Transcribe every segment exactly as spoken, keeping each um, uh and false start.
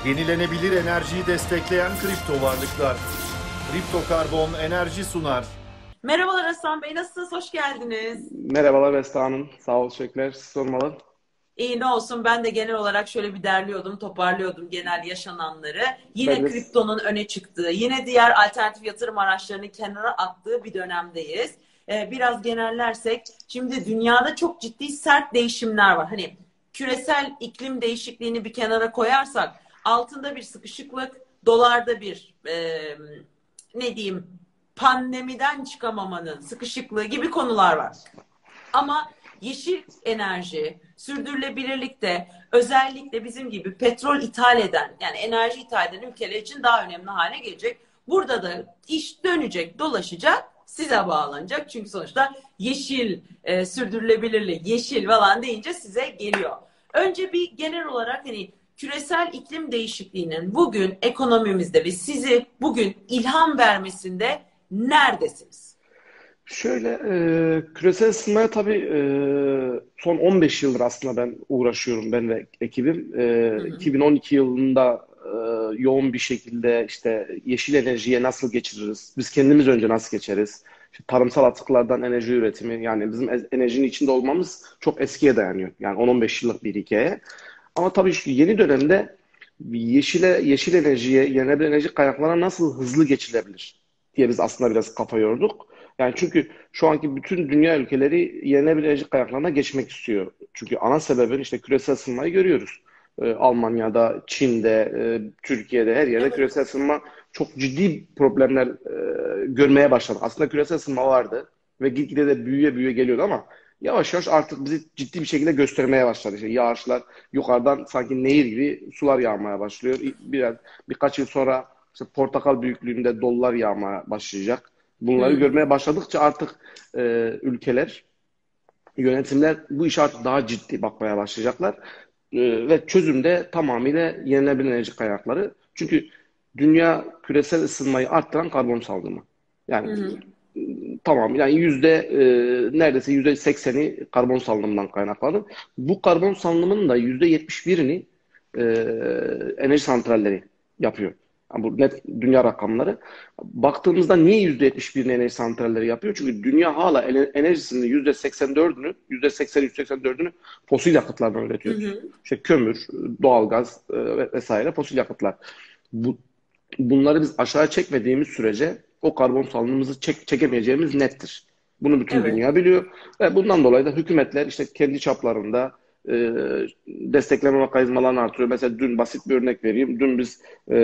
Yenilenebilir enerjiyi destekleyen kripto varlıklar. Kripto Karbon enerji sunar. Merhabalar Hasan Bey, nasılsınız? Hoş geldiniz. Merhabalar Esra Hanım. Sağ ol, teşekkürler. Siz sormalı. İyi ne olsun, ben de genel olarak şöyle bir derliyordum, toparlıyordum genel yaşananları. Yine Ben de kriptonun öne çıktığı, yine diğer alternatif yatırım araçlarını kenara attığı bir dönemdeyiz. Ee, biraz genellersek, şimdi dünyada çok ciddi sert değişimler var. Hani küresel iklim değişikliğini bir kenara koyarsak, altında bir sıkışıklık, dolarda bir e, ne diyeyim pandemiden çıkamamanın sıkışıklığı gibi konular var. Ama yeşil enerji, sürdürülebilirlikte özellikle bizim gibi petrol ithal eden, yani enerji ithal eden ülkeler için daha önemli hale gelecek. Burada da iş dönecek, dolaşacak, size bağlanacak. Çünkü sonuçta yeşil, e, sürdürülebilirlik, yeşil falan deyince size geliyor. Önce bir genel olarak hani küresel iklim değişikliğinin bugün ekonomimizde ve sizi bugün ilham vermesinde neredesiniz? şöyle e, küresel ısınmaya tabii e, son on beş yıldır aslında ben uğraşıyorum ben ve ekibim. E, Hı hı. iki bin on iki yılında e, yoğun bir şekilde işte yeşil enerjiye nasıl geçiririz? Biz kendimiz önce nasıl geçeriz? İşte tarımsal atıklardan enerji üretimi yani bizim e- enerjinin içinde olmamız çok eskiye dayanıyor. Yani on on beş yıllık bir hikaye. Ama tabii şu yeni dönemde yeşile, yeşil enerjiye, yenilenebilir enerji kaynaklarına nasıl hızlı geçilebilir diye biz aslında biraz kafa yorduk. Yani çünkü şu anki bütün dünya ülkeleri yenilenebilir enerji kaynaklarına geçmek istiyor. Çünkü ana sebebin işte küresel ısınmayı görüyoruz. Ee, Almanya'da, Çin'de, e, Türkiye'de her yerde Evet. küresel ısınma çok ciddi problemler e, görmeye başladı. Aslında küresel ısınma vardı ve gitgide de büyüye büyüye geliyordu ama yavaş yavaş artık bizi ciddi bir şekilde göstermeye başladı. İşte yağışlar yukarıdan sanki nehir gibi sular yağmaya başlıyor. Biraz birkaç yıl sonra işte portakal büyüklüğünde dolular yağmaya başlayacak. Bunları Hmm. görmeye başladıkça artık e, ülkeler, yönetimler bu işe artık daha ciddi bakmaya başlayacaklar. E, ve çözüm de tamamıyla yenilenebilir enerji kaynakları. Çünkü dünya küresel ısınmayı arttıran karbon salınımı. Hı Yani hı. tamam yani yüzde e, neredeyse yüzde sekseni karbon salınımından kaynaklanır. Bu karbon salınımının da yüzde yetmiş birini e, enerji santralleri yapıyor. Yani bu net dünya rakamları. Baktığımızda niye yüzde yetmiş birini enerji santralleri yapıyor? Çünkü dünya hala enerjisinin yüzde seksen dördünü, yüzde seksen üç seksen dördünü fosil yakıtlardan Hı üretiyoruz. hı. İşte kömür, doğalgaz e, vesaire fosil yakıtlar. Bu, bunları biz aşağı çekmediğimiz sürece o karbon salınımımızı çek, çekemeyeceğimiz nettir. Bunu bütün Evet. dünya biliyor ve bundan dolayı da hükümetler işte kendi çaplarında e, destekleme mekanizmalarını artırıyor. Mesela dün basit bir örnek vereyim. Dün biz e,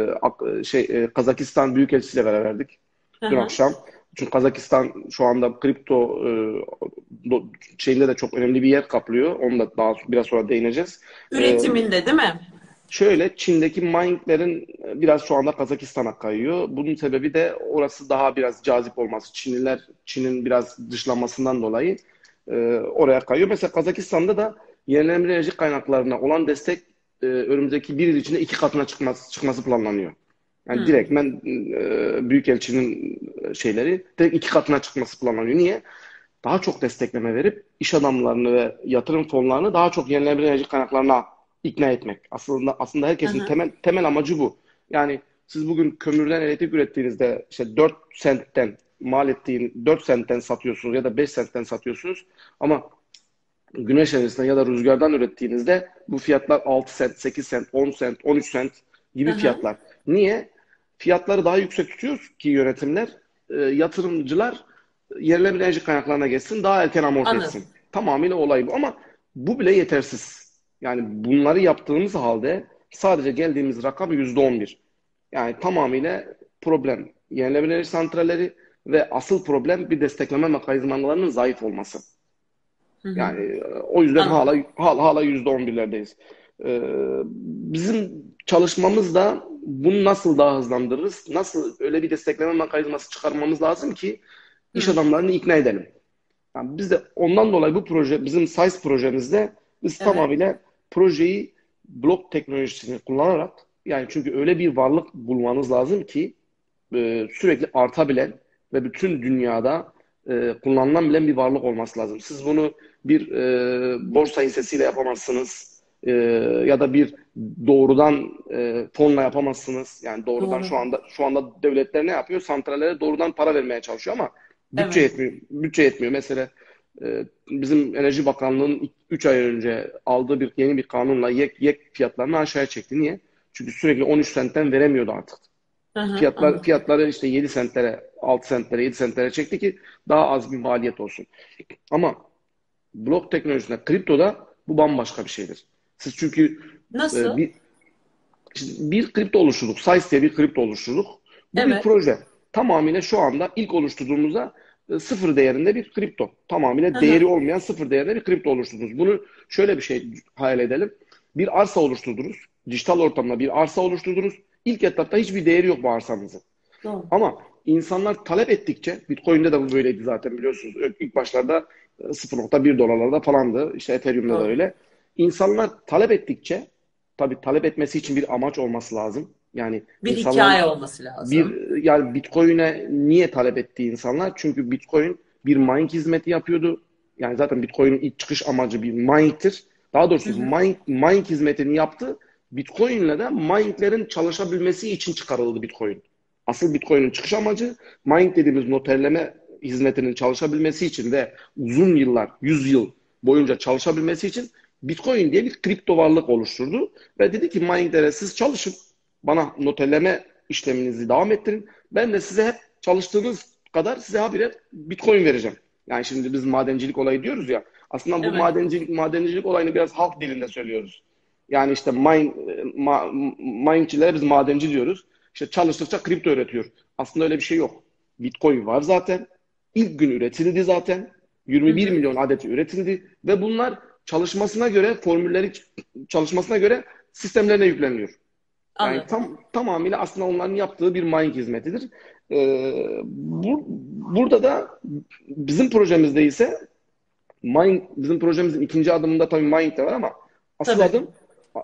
ak- şey e, Kazakistan Büyükelçisiyle beraberdik. Hı Dün hı. akşam. Çünkü Kazakistan şu anda kripto e, do- şeyinde de çok önemli bir yer kaplıyor. Onu da daha biraz sonra değineceğiz. E, Üretiminde değil mi? Şöyle Çin'deki mininglerin biraz şu anda Kazakistan'a kayıyor. Bunun sebebi de orası daha biraz cazip olması. Çinliler Çin'in biraz dışlanmasından dolayı e, oraya kayıyor. Mesela Kazakistan'da da yenilenebilir enerji kaynaklarına olan destek e, önümüzdeki bir yıl içinde iki katına çıkması, çıkması planlanıyor. Yani Hı. direktmen e, Büyükelçinin şeyleri direkt iki katına çıkması planlanıyor. Niye? Daha çok destekleme verip iş adamlarını ve yatırım fonlarını daha çok yenilenebilir enerji kaynaklarına ikna etmek. Aslında aslında Hı herkesin hı. temel temel amacı bu. Yani siz bugün kömürden elektrik ürettiğinizde işte dört sentten mal ettiğin dört sentten satıyorsunuz ya da beş sentten satıyorsunuz ama güneş enerjisinden ya da rüzgardan ürettiğinizde bu fiyatlar altı sent, sekiz sent, on sent, on üç sent Hı gibi hı. fiyatlar. Niye? Fiyatları daha yüksek tutuyor ki yönetimler, e, yatırımcılar yenilenebilir enerji kaynaklarına geçsin, daha erken amorti etsin. Anladım. Tamamıyla olay bu ama bu bile yetersiz. Yani bunları yaptığımız halde sadece geldiğimiz rakam yüzde on bir. Yani tamamıyla problem yenilenebilir enerji santralleri ve asıl problem bir destekleme mekanizmalarının zayıf olması. Hı hı. Yani e, o yüzden hala Anladım. hala, hala yüzde on birlerdeyiz. Ee, bizim çalışmamız da bunu nasıl daha hızlandırırız? Nasıl öyle bir destekleme mekanizması çıkarmamız lazım ki iş Hı. adamlarını ikna edelim. Yani biz de ondan dolayı bu proje, bizim size projemizde biz Evet. tamamıyla projeyi blok teknolojisini kullanarak yani çünkü öyle bir varlık bulmanız lazım ki e, sürekli artabilen ve bütün dünyada e, kullanılabilen bir varlık olması lazım. Siz bunu bir e, borsa hissesiyle yapamazsınız. E, ya da bir doğrudan e, fonla yapamazsınız. Yani doğrudan Doğru. şu anda şu anda devletler ne yapıyor? Santrallere doğrudan para vermeye çalışıyor ama bütçe Evet. yetmiyor. Bütçe yetmiyor. Mesela e, bizim Enerji Bakanlığı'nın üç ay önce aldığı bir yeni bir kanunla yek yek fiyatlarını aşağıya çekti. Niye? Çünkü sürekli on üç sentten veremiyordu artık. Hı hı, Fiyatlar anladım. fiyatları işte yedi sentlere, altı sentlere, yedi sentlere çekti ki daha az bir maliyet olsun. Ama blok teknolojisinde, kriptoda bu bambaşka bir şeydir. Siz çünkü e, Nasıl? bir Şimdi bir kripto oluşturduk. Size diye bir kripto oluşturduk. Bu bir Evet. proje. Tamamıyla şu anda ilk oluşturduğumuzda e, sıfır değerinde bir kripto. Hı Tamamıyla değeri hı. olmayan sıfır değerinde bir kripto oluşturdunuz. Bunu şöyle bir şey hayal edelim. Bir arsa oluşturdunuz. Dijital ortamda bir arsa oluşturdunuz. İlk etapta hiçbir değeri yok bu arsanızın. Doğru. Ama insanlar talep ettikçe, Bitcoin'de de bu böyleydi zaten biliyorsunuz. İlk başlarda e, sıfır nokta bir dolarlarda falandı. İşte Ethereum'da da Doğru. öyle. İnsanlar talep ettikçe, tabii talep etmesi için bir amaç olması lazım. Yani Bir insanların hikaye olması lazım. bir yani Bitcoin'e niye talep etti insanlar? Çünkü Bitcoin bir mining hizmeti yapıyordu. Yani zaten Bitcoin'in ilk çıkış amacı bir mining'tir. Daha Hı doğrusu hı. mining, mining hizmetini yaptı. Bitcoin'le de mininglerin çalışabilmesi için çıkarıldı Bitcoin. Asıl Bitcoin'in çıkış amacı mining dediğimiz noterleme hizmetinin çalışabilmesi için ve uzun yıllar, yüz yıl boyunca çalışabilmesi için Bitcoin diye bir kripto varlık oluşturdu. Ve dedi ki mininglere siz çalışın. Bana noterleme işleminizi devam ettirin. Ben de size hep çalıştığınız kadar size habire Bitcoin vereceğim. Yani şimdi biz madencilik olayı diyoruz ya. Aslında bu Evet. madencilik madencilik olayını biraz halk dilinde söylüyoruz. Yani işte mine, ma, minecilere biz madenci diyoruz. İşte çalıştıkça kripto üretiyor. Aslında öyle bir şey yok. Bitcoin var zaten. İlk gün üretildi zaten. Hı yirmi bir hı. milyon adet üretildi ve bunlar çalışmasına göre formülleri çalışmasına göre sistemlerine yükleniyor. Yani Anladım. tam tamamıyla aslında onların yaptığı bir mining hizmetidir. Ee, bu, burada da bizim projemizde ise mining, bizim projemizin ikinci adımında tabii mining de var ama asıl Tabii. adım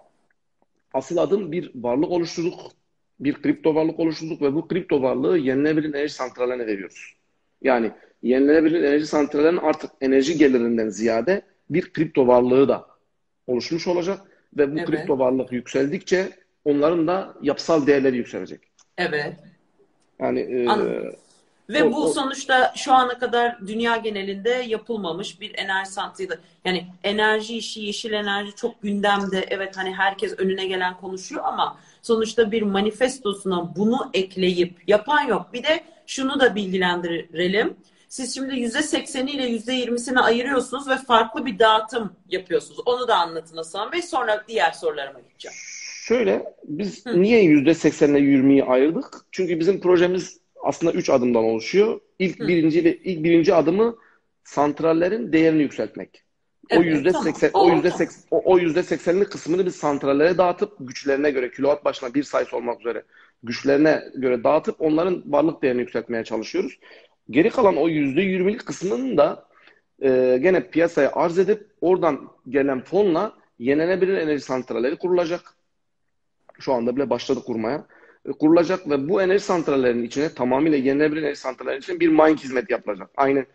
asıl adım bir varlık oluşturduk. Bir kripto varlık oluşturduk ve bu kripto varlığı yenilenebilir enerji santrallerine veriyoruz. Yani yenilenebilir enerji santrallerinin artık enerji gelirinden ziyade bir kripto varlığı da oluşmuş olacak ve bu Evet. kripto varlık yükseldikçe onların da yapısal değerleri yükselecek. Evet. Yani e, Anladım. o, Ve bu o sonuçta şu ana kadar dünya genelinde yapılmamış bir enerji santrali. Yani enerji işi, yeşil enerji çok gündemde. Evet, hani herkes önüne gelen konuşuyor ama sonuçta bir manifestosuna bunu ekleyip yapan yok. Bir de şunu da bilgilendirelim. Siz şimdi yüzde sekseni ile yüzde yirmisini ayırıyorsunuz ve farklı bir dağıtım yapıyorsunuz. Onu da anlatın Hasan Bey. Sonra diğer sorularıma gideceğim. şöyle biz Hı, niye yüzde seksenle yirmiyi ayırdık? Çünkü bizim projemiz aslında üç adımdan oluşuyor. İlk hı. birinci ilk birinci adımı santrallerin değerini yükseltmek. O Evet, yüzde tamam. seksen o O yüzde tamam. seksen o, o yüzde seksenlik kısmını biz santrallere dağıtıp güçlerine göre kilowatt başına bir sayısı olmak üzere güçlerine göre dağıtıp onların varlık değerini yükseltmeye çalışıyoruz. Geri kalan o yüzde yirmilik kısmının da e, gene piyasaya arz edip oradan gelen fonla yenilenebilir enerji santralleri kurulacak. Şu anda bile başladı kurmaya. E, kurulacak ve bu enerji santrallerinin içine tamamıyla yenilenebilir enerji santrallerinin içine bir mining hizmeti yapılacak. Aynı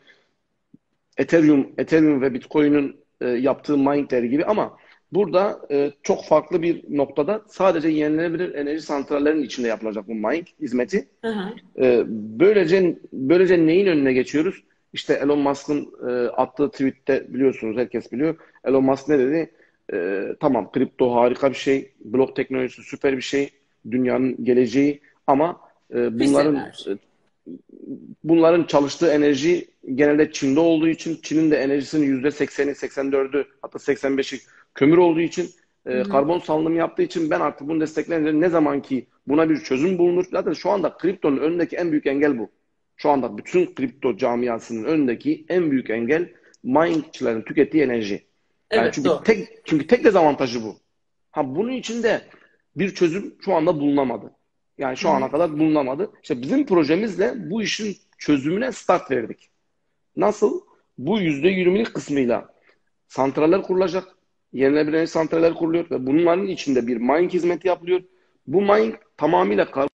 Ethereum, Ethereum ve Bitcoin'in e, yaptığı miningleri gibi ama burada e, çok farklı bir noktada sadece yenilenebilir enerji santrallerinin içinde yapılacak bu mining hizmeti. Hı hı. E, böylece böylece neyin önüne geçiyoruz? İşte Elon Musk'ın e, attığı tweette biliyorsunuz herkes biliyor. Elon Musk ne dedi? E, tamam kripto harika bir şey, blok teknolojisi süper bir şey, dünyanın geleceği ama e, Pis bunların enerji. e, bunların çalıştığı enerji genelde Çin'de olduğu için Çin'in de enerjisinin yüzde sekseni, seksen dördü hatta seksen beşi kömür olduğu için Hı e, hı. karbon salınımı yaptığı için ben artık bunu desteklenir. Ne zaman ki buna bir çözüm bulunur. Zaten şu anda kriptonun önündeki en büyük engel bu. Şu anda bütün kripto camiasının önündeki en büyük engel miningçilerin tükettiği enerji. Yani Evet, çünkü doğru. tek çünkü tek dezavantajı bu. Ha bunun için de bir çözüm şu anda bulunamadı. Yani Hı şu ana hı. kadar bulunamadı. İşte bizim projemizle bu işin çözümüne start verdik. Nasıl? Bu yüzde yirmilik kısmıyla santraller kurulacak. Yenilenebilir enerji santraller kuruluyor ve bunların içinde bir mining hizmeti yapılıyor. Bu mining tamamıyla kar-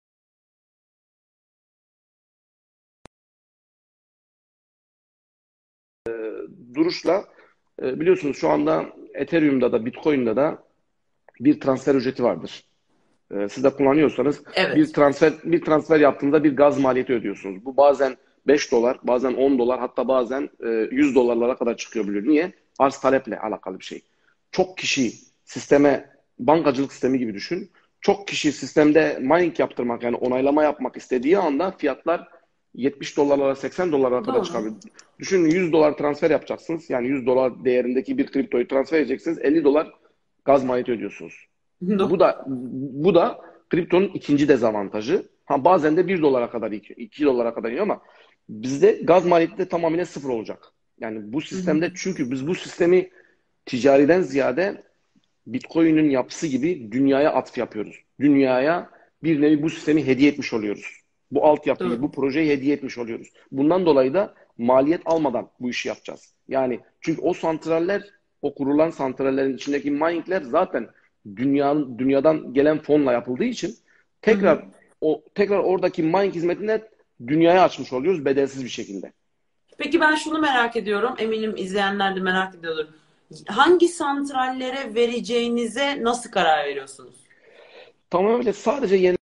duruşla e, biliyorsunuz şu anda Ethereum'da da Bitcoin'da da bir transfer ücreti vardır. Ee, siz de kullanıyorsanız bir Evet. transfer bir transfer yaptığında bir gaz maliyeti ödüyorsunuz. Bu bazen beş dolar, bazen on dolar, hatta bazen e, yüz dolarlara kadar çıkabiliyor. Niye? Arz taleple alakalı bir şey. Çok kişi sisteme, bankacılık sistemi gibi düşün. Çok kişi sistemde mining yaptırmak, yani onaylama yapmak istediği anda fiyatlar yetmiş dolarlara, seksen dolarlara kadar Doğru. çıkabiliyor. Düşünün, yüz dolar transfer yapacaksınız. Yani yüz dolar değerindeki bir kriptoyu transfer edeceksiniz. elli dolar gaz maliyeti ödüyorsunuz. Bu da bu da kriptonun ikinci dezavantajı. Ha, bazen de bir dolara kadar, iki, iki dolara kadar iniyor ama bizde gaz maliyeti de tamamıyla sıfır olacak. Yani bu Hı hı. sistemde, çünkü biz bu sistemi ticariden ziyade Bitcoin'in yapısı gibi dünyaya atf yapıyoruz. Dünyaya bir nevi bu sistemi hediye etmiş oluyoruz. Bu altyapıyı, Doğru. bu projeyi hediye etmiş oluyoruz. Bundan dolayı da maliyet almadan bu işi yapacağız. Yani çünkü o santraller, o kurulan santrallerin içindeki miningler zaten dünyanın dünyadan gelen fonla yapıldığı için Hı hı. tekrar o tekrar oradaki mining hizmetini dünyaya açmış oluyoruz bedelsiz bir şekilde. Peki ben şunu merak ediyorum. Eminim izleyenler de merak ediyordur. Hangi santrallere vereceğinize nasıl karar veriyorsunuz? Tamamen sadece yeni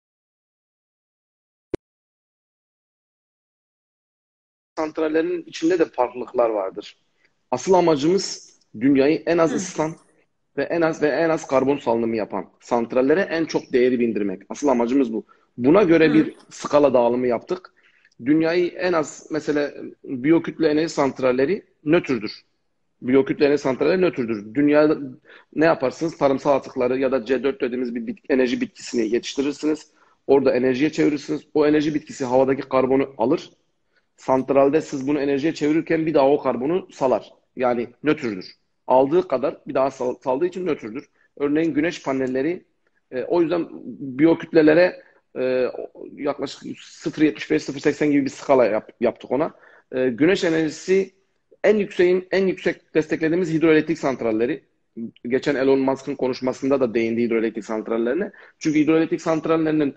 santrallerin içinde de farklılıklar vardır. Asıl amacımız dünyayı en az Hı. ısıtan ve en az ve en az karbon salınımı yapan santrallere en çok değeri bindirmek. Asıl amacımız bu. Buna göre Hı. bir skala dağılımı yaptık. Dünyayı en az, mesela biyokütle enerji santralleri nötrdür. Biyokütle enerji santralleri nötrdür. Dünyada ne yaparsınız? Tarımsal atıkları ya da C dört dediğimiz bir bit enerji bitkisini yetiştirirsiniz. Orada enerjiye çevirirsiniz. O enerji bitkisi havadaki karbonu alır. Santralde siz bunu enerjiye çevirirken bir daha o karbonu salar. Yani nötrdür. Aldığı kadar bir daha sal saldığı için nötrdür. Örneğin güneş panelleri, e, o yüzden biyokütlelere e, yaklaşık sıfır virgül yetmiş beş sıfır virgül seksen gibi bir skala yap, yaptık ona. E, güneş enerjisi en yükseğin en yüksek desteklediğimiz hidroelektrik santralleri. Geçen Elon Musk'ın konuşmasında da değindi hidroelektrik santrallerine. Çünkü hidroelektrik santrallerinin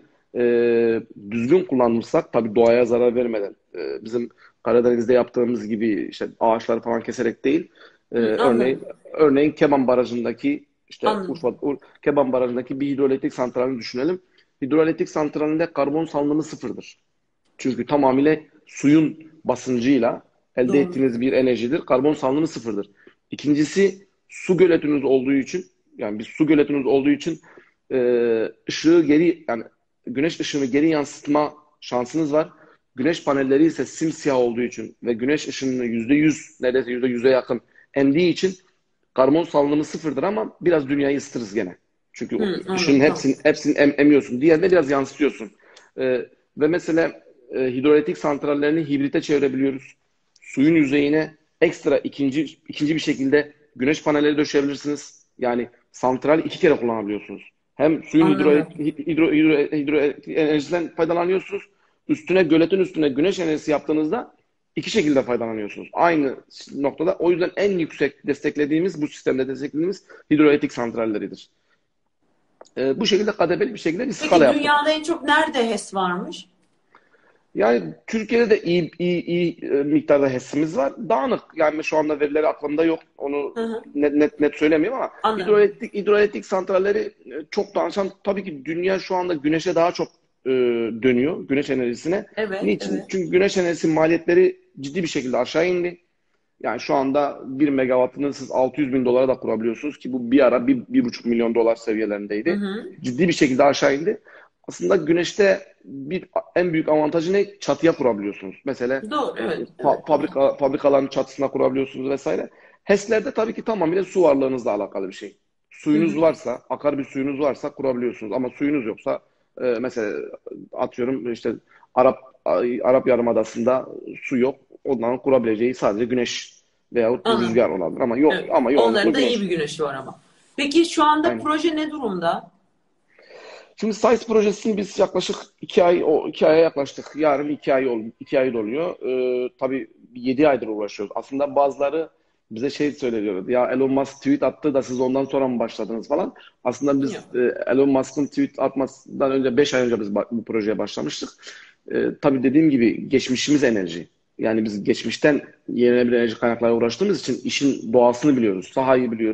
e, düzgün kullanmışsak, tabii doğaya zarar vermeden, e, bizim Karadeniz'de yaptığımız gibi işte ağaçları falan keserek değil, e, Hı, örneğin anladım. örneğin Keban Barajı'ndaki, işte Anladım. Urfa Ur, Keban Barajı'ndaki bir hidroelektrik santralini düşünelim. Hidroelektrik santralinde karbon salınımı sıfırdır. Çünkü tamamıyla suyun basıncıyla elde Doğru. ettiğiniz bir enerjidir. Karbon salınımı sıfırdır. İkincisi, su göletiniz olduğu için, yani bir su göletiniz olduğu için e, ışığı geri, yani güneş ışığını geri yansıtma şansınız var. Güneş panelleri ise simsiyah olduğu için ve güneş ışınını yüzde yüz, neredeyse yüzde yüze yakın emdiği için karbon salınımı sıfırdır ama biraz dünyayı ısıtırız gene. Çünkü o Hı, ışığın anladım. Tamam. hepsini, hepsini em, emiyorsun. Diğerine biraz yansıtıyorsun. E, ve mesela e, hidroelektrik santrallerini hibrite çevirebiliyoruz. Suyun yüzeyine ekstra ikinci ikinci bir şekilde güneş panelleri döşeyebilirsiniz. Yani santrali iki kere kullanabiliyorsunuz. Hem suyun Anladım. hidroelektrik hidro, hidro, hidroelektrik enerjisinden faydalanıyorsunuz. Üstüne, göletin üstüne güneş enerjisi yaptığınızda iki şekilde faydalanıyorsunuz. Aynı noktada. O yüzden en yüksek desteklediğimiz, bu sistemde desteklediğimiz hidroelektrik santralleridir. E, bu şekilde kademeli bir şekilde bir skala Peki yaptık. dünyada en çok nerede HES varmış? Yani Türkiye'de de iyi iyi iyi e, miktarda hissimiz var. Dağınık. Yani şu anda verileri aklımda yok. Onu Hı hı. net net net söylemiyorum ama Anladım. hidroelektrik hidroelektrik santralleri e, çok danışan. Tabii ki dünya şu anda güneşe daha çok e, dönüyor. Güneş enerjisine. Evet, Niçin? evet. Çünkü güneş enerjisi maliyetleri ciddi bir şekilde aşağı indi. Yani şu anda bir megawattını siz altı yüz bin dolara da kurabiliyorsunuz ki bu bir ara bir, bir buçuk milyon dolar Hı seviyelerindeydi. hı. Ciddi bir şekilde aşağı indi. Aslında güneşte bir en büyük avantajı ne? Çatıya kurabiliyorsunuz. Mesela Doğru, e, evet, evet. fa- fabrika fabrikaların çatısına kurabiliyorsunuz vesaire. HES'lerde tabii ki tamamıyla su varlığınızla alakalı bir şey. Hı Suyunuz hı. varsa, akar bir suyunuz varsa kurabiliyorsunuz. Ama suyunuz yoksa e, mesela atıyorum işte Arap Arap Yarımadası'nda su yok. Ondan kurabileceği sadece güneş veyahut Anladım. rüzgar olabilir ama yok, Evet. ama Onların yoğunlukla da iyi güneş. bir güneşi var ama. Peki şu anda Aynen. proje ne durumda? Şimdi SAIS projesini biz yaklaşık iki ay, o iki aya yaklaştık. Yarın iki ay ol, iki ay doluyor. Ee, tabii yedi aydır uğraşıyoruz. Aslında bazıları bize şey söylüyor. Ya Elon Musk tweet attı da siz ondan sonra mı başladınız falan. Aslında biz Yok. e, Elon Musk'ın tweet atmasından önce beş ay önce biz ba- bu projeye başlamıştık. Ee, tabii dediğim gibi geçmişimiz enerji. Yani biz geçmişten yenilenebilir enerji kaynaklarıyla uğraştığımız için işin doğasını biliyoruz. Sahayı biliyoruz.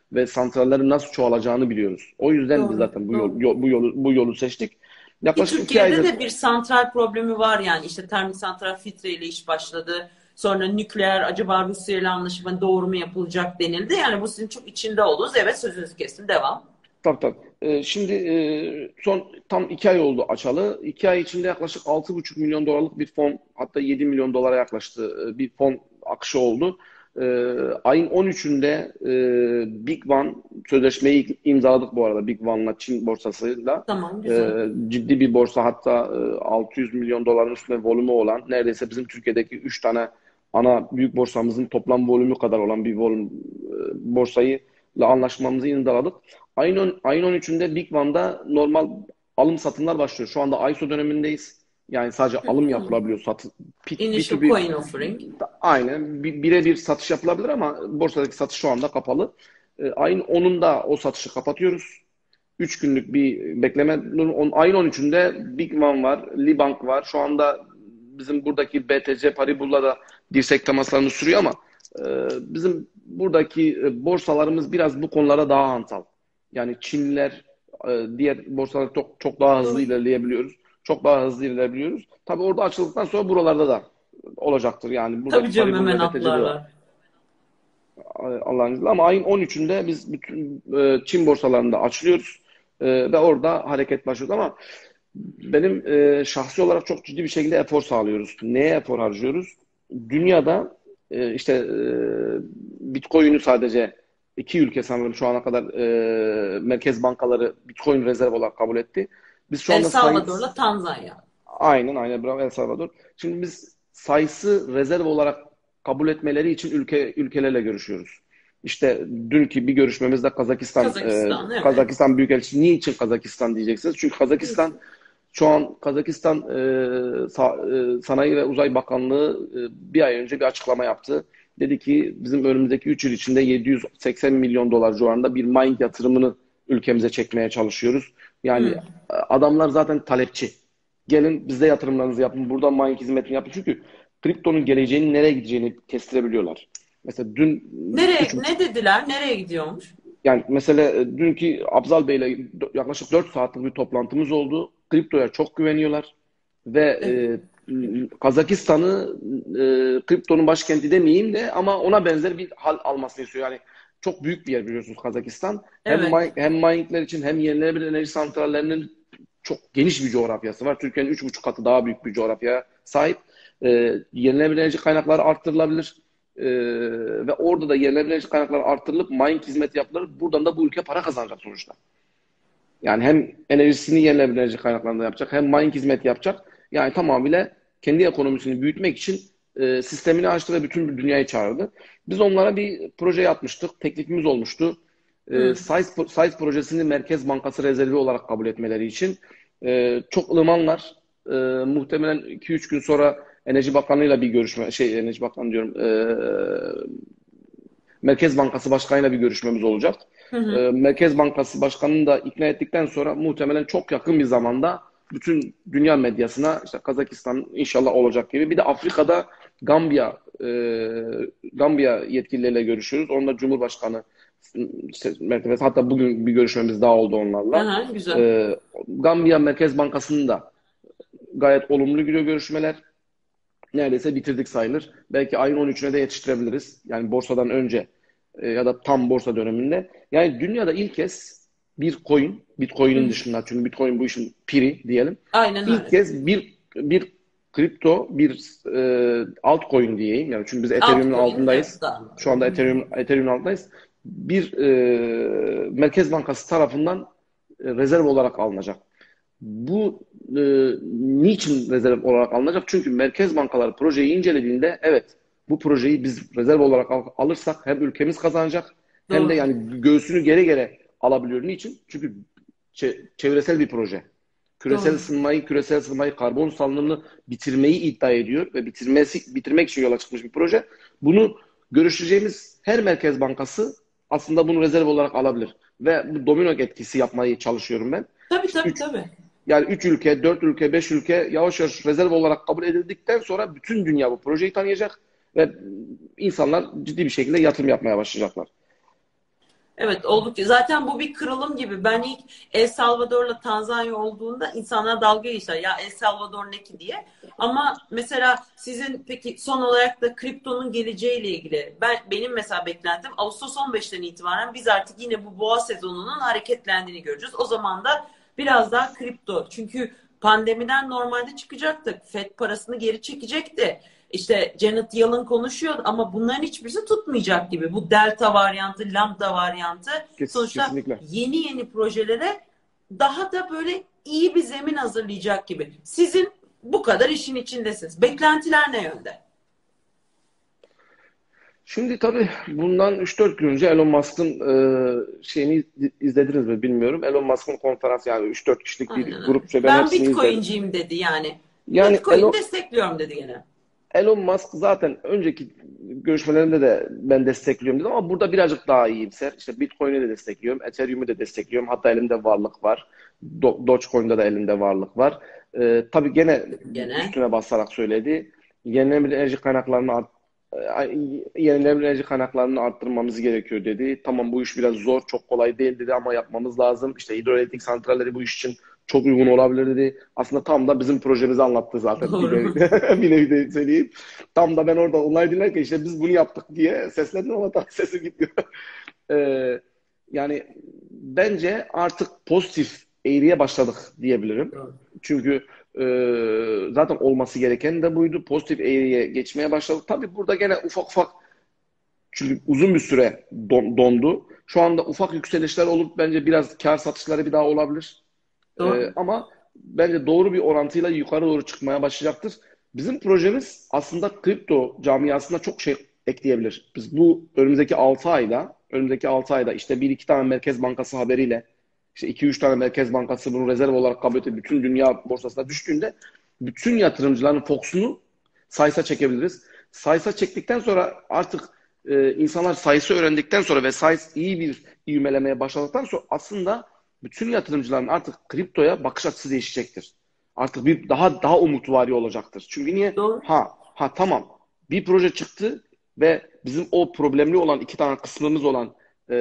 ve santrallerin nasıl çoğalacağını biliyoruz. O yüzden biz Doğru, zaten bu doğru. yol, bu yolu bu yolu seçtik. Ki Yaklaşık iki Türkiye'de aydır. de bir santral problemi var yani işte termik santral filtreyle iş başladı. Sonra nükleer acaba Rusya ile anlaşma doğru mu yapılacak denildi. Yani bu sizin çok içinde olduğunuz. Evet sözünüzü kestim. Devam. Tabii tabii. Ee, şimdi e, son tam iki ay oldu açalı. İki ay içinde yaklaşık altı buçuk milyon dolarlık bir fon, hatta yedi milyon dolara yaklaştı e, bir fon akışı oldu. Ee, ayın on üçünde e, Big One sözleşmeyi imzaladık bu arada, Big One'la, Çin borsasıyla. Tamam güzel. Ee, ciddi bir borsa, hatta e, altı yüz milyon doların üstünde volümü olan, neredeyse bizim Türkiye'deki üç tane ana büyük borsamızın toplam volümü kadar olan bir volüm e, borsayı ile anlaşmamızı imzaladık. Ayın, on, ayın on üçünde Big One'da normal alım satımlar başlıyor. Şu anda I S O dönemindeyiz. Yani sadece alım yapılabiliyor. Satı, Initial B iki B, coin offering. aynen birebir satış yapılabilir ama borsadaki satış şu anda kapalı. E, ayın onunda o satışı kapatıyoruz. üç günlük bir bekleme. Ayın on üçünde Big One var, Libank var. Şu anda bizim buradaki B T C Paribu'la da dirsek temaslarını sürüyor ama e, bizim buradaki e, borsalarımız biraz bu konulara daha hantal. Yani Çinliler, e, diğer borsalar çok çok daha hızlı ilerleyebiliyoruz. Çok daha hızlı ilerleyebiliyoruz. Tabii orada açıldıktan sonra buralarda da olacaktır. Yani buradaki Tabii canım Paribu'nun hemen ve B T C'de var. atlarlar. Allah'ın izniyle. Ama ayın on üçünde biz bütün e, Çin borsalarında açılıyoruz. E, ve orada hareket başlıyor. Ama benim e, şahsi olarak çok ciddi bir şekilde efor sağlıyoruz. Neye efor harcıyoruz? Dünyada e, işte e, Bitcoin'i sadece iki ülke sanırım şu ana kadar e, merkez bankaları Bitcoin rezerv olarak kabul etti. Biz şu El anda sayı... Salvador'la Tanzanya. Aynen aynen, bravo, El Salvador. Şimdi biz sayısı rezerv olarak kabul etmeleri için ülke ülkelerle görüşüyoruz. İşte dünkü bir görüşmemizde Kazakistan Kazakistan, e, evet. Kazakistan Büyükelçisi. Niçin Kazakistan diyeceksiniz? Çünkü Kazakistan şu an Kazakistan e, sa- e, Sanayi ve Uzay Bakanlığı e, bir ay önce bir açıklama yaptı. Dedi ki bizim önümüzdeki üç yıl içinde yedi yüz seksen milyon dolar civarında bir mining yatırımını ülkemize çekmeye çalışıyoruz. Yani Hı. adamlar zaten talepçi. Gelin bizde yatırımlarınızı yapın, burada mining hizmetini yapın. Çünkü kriptonun geleceğinin nereye gideceğini kestirebiliyorlar. Mesela dün Nereye, üç, ne dediler? Nereye gidiyormuş? yani mesela e, dünkü Abzal Bey'le yaklaşık dört saatlik bir toplantımız oldu. Kriptoya çok güveniyorlar ve Evet. e, Kazakistan'ı e, kriptonun başkenti demeyeyim de ama ona benzer bir hal almasını istiyor. Yani çok büyük bir yer biliyorsunuz Kazakistan. Hem Evet. mi- hem miningler için hem yenilenebilir enerji santrallerinin çok geniş bir coğrafyası var. Türkiye'nin üç buçuk katı daha büyük bir coğrafyaya sahip. E, yenilenebilir enerji kaynakları arttırılabilir. Ee, ve orada da yenilenebilir enerji kaynakları arttırılıp mining hizmeti yapılır. Buradan da bu ülke para kazanacak sonuçta. Yani hem enerjisini yenilenebilir enerji kaynaklarında yapacak, hem mining hizmeti yapacak. Yani tamamıyla kendi ekonomisini büyütmek için e, sistemini açtı ve bütün dünyayı çağırdı. Biz onlara bir proje yapmıştık. Teklifimiz olmuştu. E, Hı. Size, Size projesini Merkez Bankası rezervi olarak kabul etmeleri için. E, çok ılımanlar. E, muhtemelen iki üç gün sonra Enerji Bakanlığı'yla bir görüşme, şey Enerji Bakanı diyorum, e, Merkez Bankası Başkanı'yla bir görüşmemiz olacak. Hı hı. E, Merkez Bankası Başkanı'nı da ikna ettikten sonra muhtemelen çok yakın bir zamanda bütün dünya medyasına işte Kazakistan inşallah olacak gibi. Bir de Afrika'da Gambiya e, Gambiya yetkilileriyle görüşüyoruz. Onunla Cumhurbaşkanı işte, mertebesi, hatta bugün bir görüşmemiz daha oldu onlarla. Aha, güzel. E, Gambiya Merkez Bankası'nın da gayet olumlu gidiyor görüşmeler. Neredeyse bitirdik sayılır. Belki ayın on üçüne de yetiştirebiliriz. Yani borsadan önce e, ya da tam borsa döneminde. Yani dünyada ilk kez bir coin, Bitcoin'in Hı. dışında, çünkü Bitcoin bu işin piri diyelim. Aynen İlk öyle. kez bir bir kripto, bir e, altcoin diyeyim. Yani çünkü biz Ethereum'un Altcoin, altındayız. evet, daha. Şu anda Ethereum Ethereum'un altındayız. Bir e, Merkez Bankası tarafından e, rezerv olarak alınacak. Bu e, niçin rezerv olarak alınacak? Çünkü merkez bankaları projeyi incelediğinde evet, bu projeyi biz rezerv olarak al- alırsak hem ülkemiz kazanacak hem de Doğru. yani göğsünü gere gere alabiliyor. Niçin? Çünkü çe- çevresel bir proje. Küresel Doğru. ısınmayı, küresel ısınmayı, karbon salınımını bitirmeyi iddia ediyor ve bitirmesi bitirmek için yola çıkmış bir proje. Bunu görüşeceğimiz her merkez bankası aslında bunu rezerv olarak alabilir ve bu domino etkisi yapmayı çalışıyorum ben. Tabii İşte tabii üç, tabii. yani üç ülke, dört ülke, beş ülke yavaş yavaş rezerv olarak kabul edildikten sonra bütün dünya bu projeyi tanıyacak ve insanlar ciddi bir şekilde yatırım yapmaya başlayacaklar. Evet, oldukça. Zaten bu bir kırılım gibi. Ben ilk El Salvador'la Tanzanya olduğunda insanlar dalga geçer. Ya El Salvador ne ki diye. Ama mesela sizin peki son olarak da kriptonun geleceğiyle ilgili. Ben benim mesela beklentim Ağustos on beşten itibaren biz artık yine bu boğa sezonunun hareketlendiğini göreceğiz. O zaman da biraz daha kripto. Çünkü pandemiden normalde çıkacaktık. Fed parasını geri çekecekti. İşte Janet Yellen konuşuyor ama bunların hiçbirisi tutmayacak gibi. Bu Delta varyantı, Lambda varyantı Kes, sonuçta kesinlikle. yeni yeni projelere daha da böyle iyi bir zemin hazırlayacak gibi. Sizin bu kadar işin içindesiniz. Beklentiler ne yönde? Şimdi tabii bundan üç dört gün önce Elon Musk'ın e, şeyini izlediniz mi bilmiyorum. Elon Musk'ın konferansı, yani üç dört kişilik bir Aynen öyle. grupça ben Ben hepsini izledim. Bitcoin'ciyim dedi yani. Yani Bitcoin'i Elon, destekliyorum dedi gene. Elon Musk zaten önceki görüşmelerinde de ben destekliyorum dedi ama burada birazcık daha iyimser. İşte Bitcoin'i de destekliyorum, Ethereum'u da destekliyorum. Hatta elimde varlık var. Do Dogecoin'de de elimde varlık var. Ee, tabii gene Gene. üstüne basarak söyledi. Yenilenebilir enerji kaynaklarını art yenilenebilir enerji kaynaklarını arttırmamız gerekiyor dedi. Tamam, bu iş biraz zor, çok kolay değil dedi ama yapmamız lazım. İşte hidroelektrik santralleri bu iş için çok uygun olabilir dedi. Aslında tam da bizim projemizi anlattı zaten. Bir Doğru. nevi, bir nevi de söyleyeyim. Tam da ben orada onları dinlerken işte biz bunu yaptık diye seslendim ama tam sesim gitmiyor. Ee, yani bence artık pozitif eğriye başladık diyebilirim. Çünkü e, zaten olması gereken de buydu. Pozitif eğriye geçmeye başladık. Tabii burada gene ufak ufak, çünkü uzun bir süre don- dondu. Şu anda ufak yükselişler olup bence biraz kar satışları bir daha olabilir. Doğru. Ee, ama bence doğru bir orantıyla yukarı doğru çıkmaya başlayacaktır. Bizim projemiz aslında kripto camiasında çok şey ekleyebilir. Biz bu önümüzdeki altı ayda, önümüzdeki altı ayda işte bir iki tane Merkez Bankası haberiyle, işte iki üç tane Merkez Bankası bunu rezerv olarak kabul edip bütün dünya borsasına düştüğünde bütün yatırımcıların fokusunu sayısa çekebiliriz. Sayısa çektikten sonra artık e, insanlar sayısı öğrendikten sonra ve sayıs iyi bir ivmelemeye başladıktan sonra aslında bütün yatırımcıların artık kriptoya bakış açısı değişecektir. Artık bir daha daha umutvari olacaktır. Çünkü niye? Doğru. Ha, ha tamam. Bir proje çıktı ve bizim o problemli olan iki tane kısmımız olan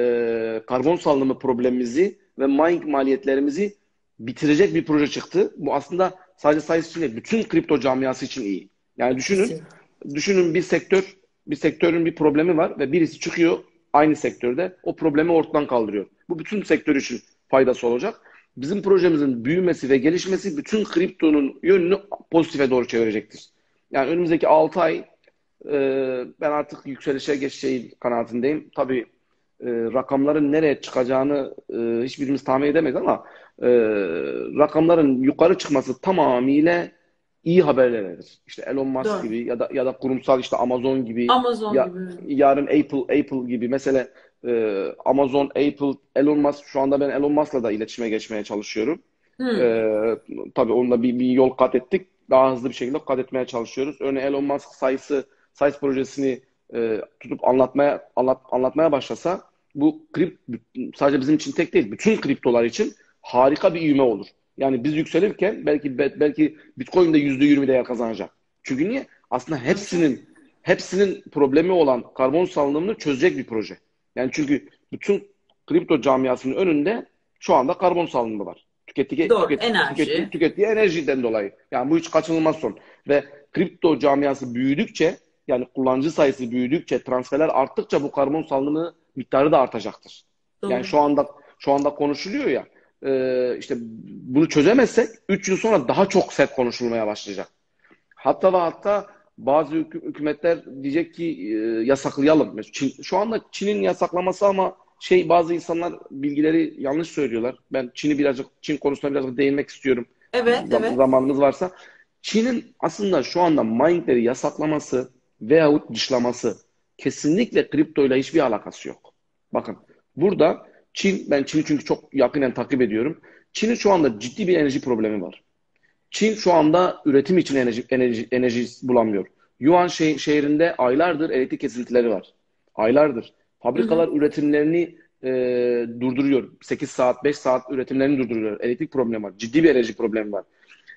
e, karbon salınımı problemimizi ve mining maliyetlerimizi bitirecek bir proje çıktı. Bu aslında sadece sayısı için değil, bütün kripto camiası için iyi. Yani düşünün, Kesin. düşünün bir sektör, bir sektörün bir problemi var ve birisi çıkıyor aynı sektörde o problemi ortadan kaldırıyor. Bu bütün sektör için faydası olacak. Bizim projemizin büyümesi ve gelişmesi bütün kriptonun yönünü pozitife doğru çevirecektir. Yani önümüzdeki altı ay e, ben artık yükselişe geçeceği kanaatindeyim. Tabii e, rakamların nereye çıkacağını e, hiçbirimiz tahmin edemeyiz ama e, rakamların yukarı çıkması tamamıyla iyi haberlerdir. İşte Elon Musk Doğru. gibi ya da ya da kurumsal işte Amazon gibi, Amazon ya, gibi. yarın Apple Apple gibi mesela e, Amazon, Apple, Elon Musk, şu anda ben Elon Musk'la da iletişime geçmeye çalışıyorum. Hmm. E, tabii onunla bir, bir yol kat ettik. Daha hızlı bir şekilde kat etmeye çalışıyoruz. Örneğin Elon Musk sayısı sayıs projesini e, tutup anlatmaya anlat, anlatmaya başlasa bu krip sadece bizim için tek değil, bütün kriptolar için harika bir ivme olur. Yani biz yükselirken belki belki Bitcoin de yüzde yirmi değer kazanacak. Çünkü niye? Aslında hepsinin hepsinin problemi olan karbon salınımını çözecek bir proje. Yani çünkü bütün kripto camiasının önünde şu anda karbon salınımı var. Tükettiği, Doğru. tüket, Enerji. tükettiği, tükettiği enerjiden dolayı. Yani bu hiç kaçınılmaz son. Ve kripto camiası büyüdükçe, yani kullanıcı sayısı büyüdükçe, transferler arttıkça bu karbon salınımı miktarı da artacaktır. Doğru. Yani şu anda şu anda konuşuluyor ya, e, işte bunu çözemezsek üç yıl sonra daha çok sert konuşulmaya başlayacak. Hatta ve hatta bazı hükü- hükümetler diyecek ki e, yasaklayalım. Mesela Çin, şu anda Çin'in yasaklaması ama şey, bazı insanlar bilgileri yanlış söylüyorlar. Ben Çin'i birazcık Çin konusuna birazcık değinmek istiyorum. Evet, Zam- evet. zamanınız varsa. Çin'in aslında şu anda miningleri yasaklaması veyahut dışlaması kesinlikle kriptoyla hiçbir alakası yok. Bakın burada Çin, ben Çin'i çünkü çok yakinen takip ediyorum. Çin'in şu anda ciddi bir enerji problemi var. Çin şu anda üretim için enerji, enerji, enerji bulamıyor. Yuan şeh- şehrinde aylardır elektrik kesintileri var. Aylardır. Hı hı. Fabrikalar üretimlerini e, durduruyor. sekiz saat, beş saat üretimlerini durduruyor. Elektrik problemi var. Ciddi bir enerji problemi var.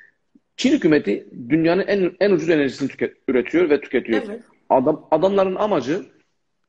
Çin hükümeti dünyanın en en ucuz enerjisini tüket, üretiyor ve tüketiyor. Evet. Adam, adamların amacı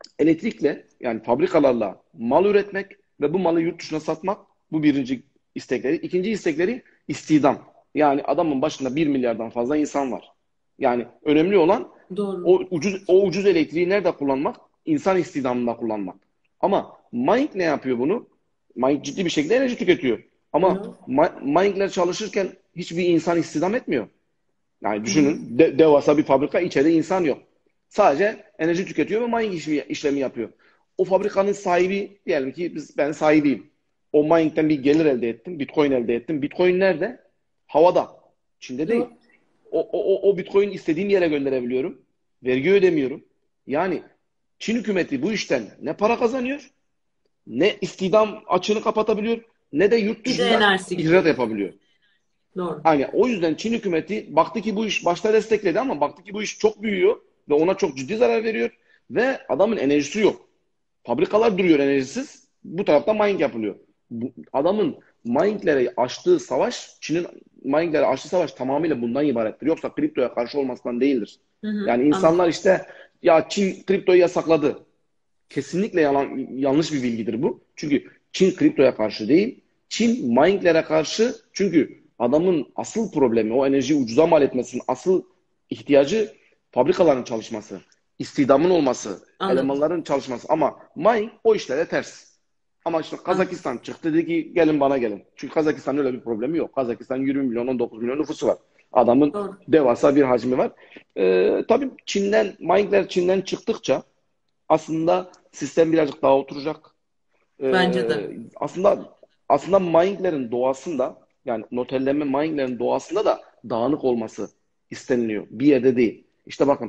Elektrikle yani fabrikalarla mal üretmek ve bu malı yurt dışına satmak bu birinci istekleri. İkinci istekleri istihdam. Yani adamın başında bir milyardan fazla insan var. Yani önemli olan Doğru. o ucuz o ucuz elektriği nerede kullanmak? İnsan istihdamında kullanmak. Ama mining ne yapıyor bunu? Mining ciddi bir şekilde enerji tüketiyor. Ama ma- miningler çalışırken hiçbir insan istihdam etmiyor. Yani düşünün de, devasa bir fabrika, içeride insan yok. Sadece enerji tüketiyor ve mining işi, işlemi yapıyor. O fabrikanın sahibi, diyelim ki biz, ben sahibiyim. O miningden bir gelir elde ettim. Bitcoin elde ettim. Bitcoin nerede? Havada. Çin'de değil. O, o, o Bitcoin istediğim yere gönderebiliyorum. Vergi ödemiyorum. Yani Çin hükümeti bu işten ne para kazanıyor, ne istihdam açığını kapatabiliyor, ne de yurt dışından ihracat yapabiliyor. Doğru. Yani o yüzden Çin hükümeti baktı ki bu iş başta destekledi ama baktı ki bu iş çok büyüyor ve ona çok ciddi zarar veriyor ve adamın enerjisi yok. Fabrikalar duruyor enerjisiz. Bu tarafta mining yapılıyor. Bu, adamın mininglere açtığı savaş, Çin'in mininglere açtığı savaş tamamıyla bundan ibarettir. Yoksa kriptoya karşı olmasından değildir. Hı hı, yani insanlar anladım. işte ya Çin kriptoyu yasakladı. Kesinlikle yalan, yanlış bir bilgidir bu. Çünkü Çin kriptoya karşı değil, Çin mininglere karşı, çünkü adamın asıl problemi o enerjiyi ucuza mal etmesinin asıl ihtiyacı fabrikaların çalışması, istihdamın olması, Anladım. elemanların çalışması. Ama mining o işlere ters. Ama işte Kazakistan Anladım. çıktı dedi ki gelin bana gelin. Çünkü Kazakistan'ın öyle bir problemi yok. Kazakistan yirmi milyon on dokuz milyon nüfusu var. Adamın Doğru. devasa bir hacmi var. Ee, tabii Çin'den, miningler Çin'den çıktıkça aslında sistem birazcık daha oturacak. Ee, Bence de. Aslında aslında mininglerin doğasında, yani notelleme mininglerin doğasında da dağınık olması isteniliyor. Bir yerde değil. İşte bakın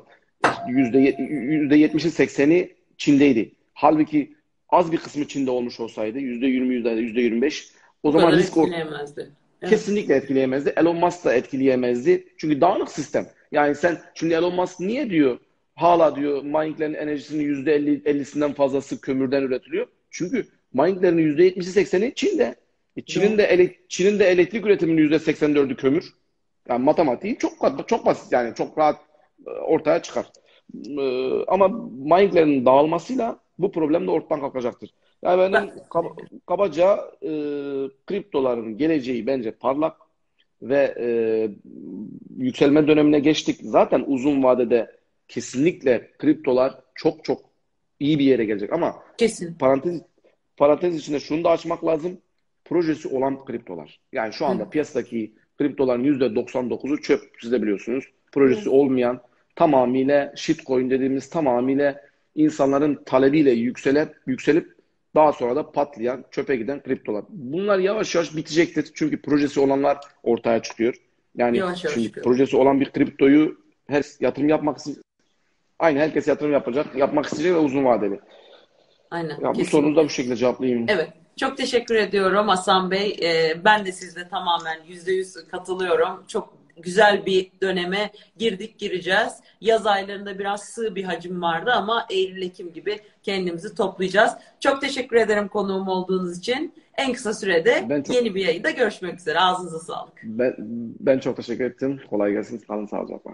yüzde yetmişi sekseni Çin'deydi. Halbuki az bir kısmı Çin'de olmuş olsaydı yüzde yirmi, yüzde yirmi beş o zaman risk etkileyemezdi. Evet. Kesinlikle etkileyemezdi. Elon Musk da etkileyemezdi. Çünkü dağınık sistem. Yani sen şimdi Elon Musk niye diyor hala diyor mininglerin enerjisinin yüzde elli, ellisinden fazlası kömürden üretiliyor? Çünkü mininglerin yüzde yetmişi sekseni Çin'de. E Çin'in de ele, Çin'in de elektrik üretiminin yüzde seksen dördü kömür. Yani matematiği çok çok basit, yani çok rahat ortaya çıkar. Ama mininglerin dağılmasıyla bu problem de ortadan kalkacaktır. Yani benim kaba, kabaca e, kriptoların geleceği bence parlak ve e, yükselme dönemine geçtik. Zaten uzun vadede kesinlikle kriptolar çok çok iyi bir yere gelecek. Ama Kesin. parantez parantez içinde şunu da açmak lazım. Projesi olan kriptolar. Yani şu anda Hı. piyasadaki kriptoların yüzde doksan dokuzu çöp, siz de biliyorsunuz. Projesi Hı. olmayan, tamamıyla shitcoin dediğimiz, tamamıyla insanların talebiyle yükselip yükselip daha sonra da patlayan, çöpe giden kriptolar. Bunlar yavaş yavaş bitecektir. Çünkü projesi olanlar ortaya çıkıyor. Yani yavaş yavaş şimdi çıkıyor. Projesi olan bir kriptoyu her yatırım yapmak aynı herkes yatırım yapacak, yapmak isteyecek ve uzun vadeli. Aynen. Ya bu sorunuzu da bu şekilde cevaplayayım. Evet. Çok teşekkür ediyorum Hasan Bey. Ee, ben de sizle tamamen yüzde yüz katılıyorum. Çok güzel bir döneme girdik, gireceğiz. Yaz aylarında biraz sığ bir hacim vardı ama Eylül-Ekim gibi kendimizi toplayacağız. Çok teşekkür ederim konuğum olduğunuz için. En kısa sürede çok, yeni bir yayında görüşmek üzere. Ağzınıza sağlık. Ben, ben çok teşekkür ettim. Kolay gelsin. Kalın sağlıcakla.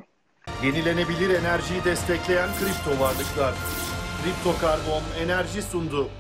Yenilenebilir enerjiyi destekleyen kripto varlıklar. Kripto Karbon enerji sundu.